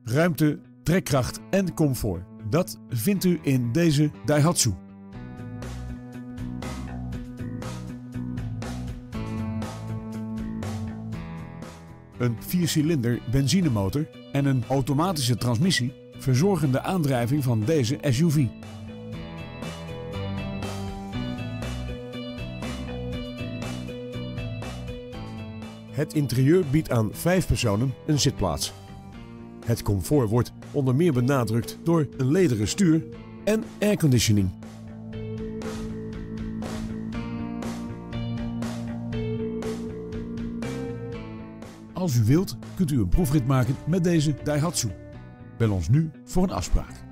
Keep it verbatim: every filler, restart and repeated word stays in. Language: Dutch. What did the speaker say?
ruimte, trekkracht en comfort. Dat vindt u in deze Daihatsu. Een viercilinder benzinemotor en een automatische transmissie verzorgen de aandrijving van deze S U V. Het interieur biedt aan vijf personen een zitplaats. Het comfort wordt onder meer benadrukt door een lederen stuur en airconditioning. Als u wilt, kunt u een proefrit maken met deze Daihatsu. Bel ons nu voor een afspraak.